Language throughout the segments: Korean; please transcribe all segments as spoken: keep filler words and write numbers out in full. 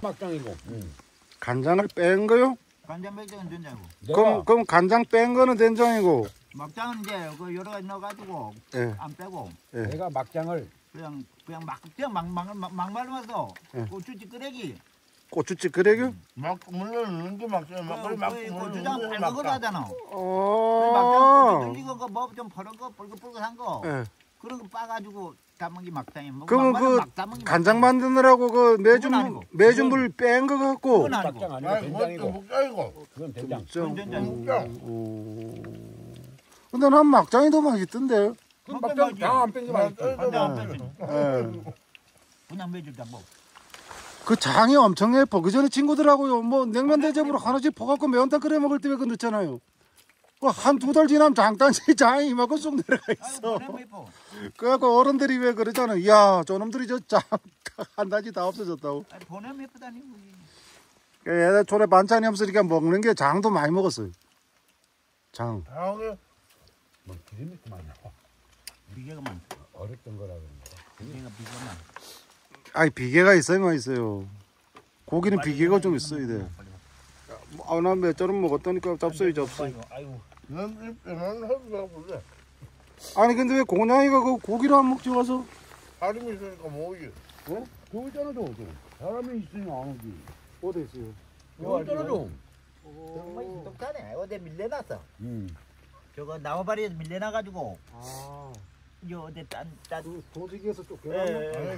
막장이고. 응. 간장을 뺀 거요? 간장 맥주는 된장이고. 그럼 그럼 간장 뺀 거는 된장이고. 막장은 이제 그 여러 가지 넣어가지고 예. 안 빼고 예. 내가 막장을 그냥 그냥 막 그냥 막막막 말면서 예. 고추지 끄레기. 고추찌 끄레기? 막 물론 넣는 게 막장. 막걸리 막 고추장 빨간 거 하잖아. 어. 막장 들리고 그뭐좀 버른 거 붉은붉은한 거 예. 그런 거 빠가지고 담은 게 막장이야. 뭐 그러면 막말은 그 막 담은 게 간장 막장이야. 만드느라고 그 매주 그건 아니고. 매주물 뺀 거 갖고. 그건 아니고. 막장 아니고 아, 된장이고. 그것도 목장이고. 그건 된장. 그건 된장. 목장. 오. 근데 난 막장이 더 맛있던데. 그 막장 장안 뺀 게 맛있어. 간장 안 빼지. 예. 그냥 매주장 뭐. 그 장이 엄청 예뻐. 그 전에 친구들하고요, 뭐 냉면 대접으로 하나씩 퍼갖고 매운탕 끓여 먹을 때 왜 그 넣잖아요. 그 한 두 달 지나면 장단지 장이 이만큼 쑥 내려가 있어. 아이고 예뻐. 그래갖고 어른들이 왜 그러잖아요. 야, 저놈들이 저 장 한 단지 다 없어졌다고. 아니 보내면 예쁘다니. 얘네 촌에 반찬이 없으니까 먹는 게 장도 많이 먹었어요. 장. 다음에 뭐 기름이 그만 나와. 비계가 많다. 어렸던 거라 그런 거. 비계가 비계가 많아. 아니 비계가 있어야만 있어요. 고기는 비계가 좀 있어야 돼. 아, 난 몇절은 먹었다니까 잡숴요 잡숴. 아이고. 난 이런 하루가 보자. 아니 근데 왜 고냥이가 그 고기를 안 먹지 와서? 사람이 있으니까 뭐지? 어? 저기 있잖아 저. 저. 사람이 있으면 안 오지. 어디 있어요? 저기 있잖아 저. 정말 똑똑하네. 어디 밀려났어. 응. 저거 나무바리에서 밀려나가지고 아, 이제 어디 딴딴 그 조직에서 예, 쫓겨났나? 예.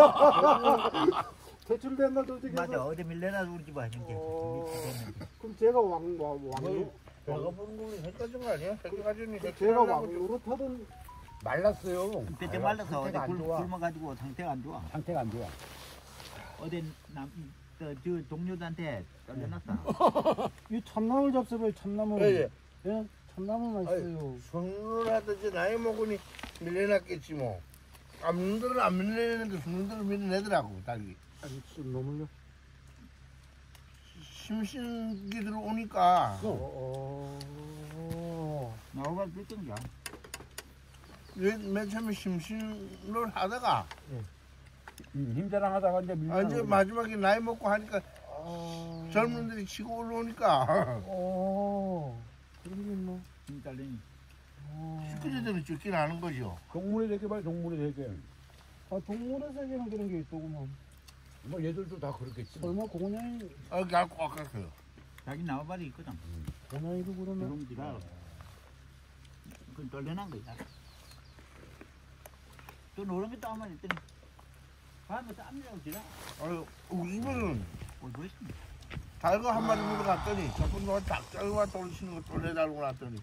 퇴출됐나 조직에서? 맞아. 어디 밀려나서 우리 집 와준 게. 어, 그럼 제가 왕, 왕, 왕, 배가 부른 거는 헷갈린 거 아니야? 헷갈리니 제가 왕으로 타던 말랐어요. 그때 말라서 어디 상태가 안 굶, 좋아. 굶어가지고 상태가 안 좋아. 상태가 안 좋아. 어디 남저 저 동료들한테 떨려놨다. 이 참나물 잡숴봐요, 참나물. 예, 예. 예? 참나물 맛있어요. 성을 하든지 나이 먹으니 밀려났겠지 뭐. 안 밀들은 안 밀려내는데 성들은 밀려내더라고 닭이. 아니, 좀 너물요? 심신기 들어오니까 어, 어. 나무바리 뜯던가. 맨, 맨 처음에 심신을 하다가 음, 힘자랑 하다가 이제 밀려. 아, 이제 마지막에 나이 먹고 하니까 어. 젊은들이 치고 올라오니까 어. 그런 게 있나? 힘 딸리니. 어. 시크릿들이 죽긴 하는 거죠. 동물의 세계 말 동물의 세계. 아, 동물의 세계는 그런 게 있더구만. 뭐 얘들도 다 그렇겠지. 설마 고냥이, 아, 갖고 아깝어요. 자기 나무바리 있거든. 고냥이도 그러면? 누룽지가 그건 떨려난 거야. 또 노란 게또 한 마리 있더니 밤에 땀이라고 지나. 아유, 이거는 뭘 보였습니다. 달거 한 마리 물어갔더니 저분 너 닭장과 돌리시는 거 돌려달라고 놨더니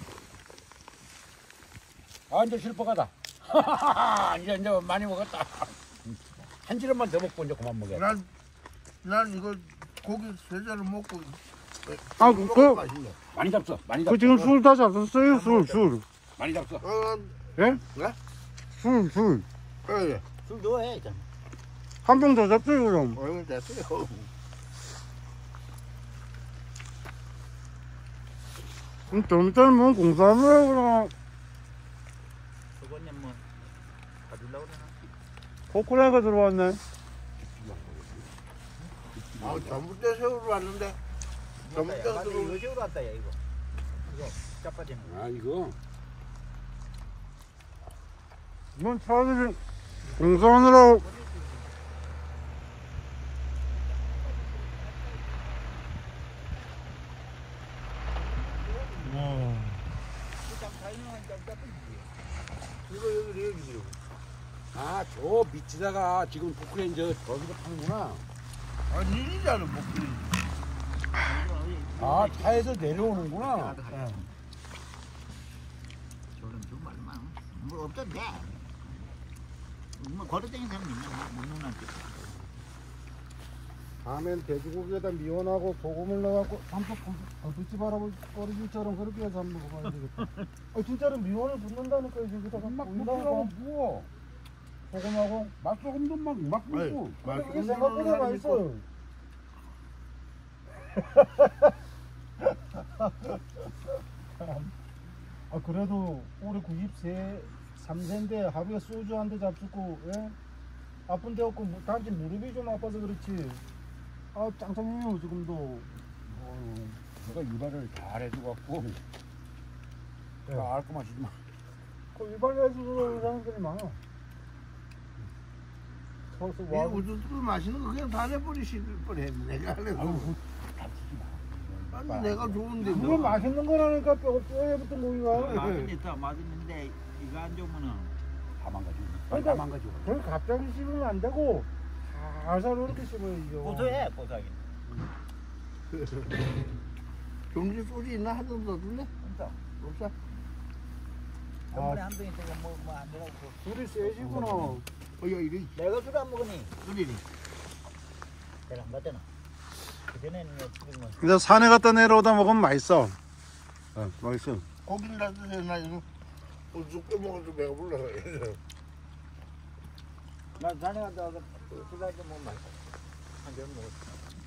아 이제 실퍼가다. 이제 이제 많이 먹었다. 한 지름만 더 먹고 이제 그만 먹어. 난, 난 이거 고기 세 잔을 먹고 아, 그, 그, 맛있네. 많이 잡숴. 많이 잡숴. 그 지금 술 다 잡았어요, 술, 술. 많이 잡숴. 어, 예? 네? 술, 술. 예, 예. 술 좋아해 일단. 한 병 더 잡숴요, 그럼. 어, 이거 됐어요. 그럼 좀 이따는 뭐 공사하느라고 그러나. 저번에 뭐 가질라고 그러나. 포크레가 들어왔네. 아, 전부 때 세우러 왔는데 전부 때 맞아, 들어 이거 세우러 왔다 야 이거. 이거 짜파지는 거. 아 이거 뭔 차들이 공사하느라고. 이거 여기 여기 아저 밑에다가 지금 포크레인저 저기서 파는구나. 아, 니니잖아 목소리. 아 차에서 내려오는구나. 저런 좀 말만 뭐 없던데. 뭐 걸어다니는 사람 있나? 못 누나한테. 다음엔 돼지고기에다 미원하고 소금을 넣어갖고 삼척 불집 할아버지처럼 그렇게 해서 한번 먹어봐야 되겠다. 아, 진짜로 미원을 붓는다니까 여기다가 막 부인다고 부풀어 부어. 소금하고. 맛소금도 막막 부고. 이게 생각보다 맛있어요. 아, 그래도 올해 구십삼 세인데 하루에 소주 한 대 잡수고, 예? 아픈 데 없고 단지 무릎이 좀 아파서 그렇지. 아 짱짱해요 지금도. 어휴, 내가 일발을 잘 해줘갖고 내가 알고마시지만 그 일반에서 사람들이 많아. 서서 이 와. 우두둑 마시는 거 그냥 다 내버리실 뻔했네. 내가 안 해도. 아유 다치지 마. 아니 내가 좋은데 그거 뭐. 맛있는 거라니까 뼈 뼈에 붙은 고기가. 맛있다 맛있는데 이거 안 좋으면은 다 망가지고 그러니까- 다 망가지고 그걸 갑자기 씹으면 안 되고 살살 이렇게 씹어야죠. 고소해 고소하긴. 종지 소리 있나 하던 더 줄래? 진짜. 없어? 저번에 한 병 있다가 뭐뭐안 되라고. 술이 세시구나. 어여 이리 내가 술 안 먹으니 그리니. 내가 안 갔잖아. 그 전에는 지금 뭐 근데 산에 갔다 내려오다 먹으면 맛있어. 어, 맛있어. 고기를 놔두세요. 나 이거 죽게 먹어도 배가 불러. 나 산에 갔다 와서 술 한잔 먹으면 맛있어. 한잔 먹었어.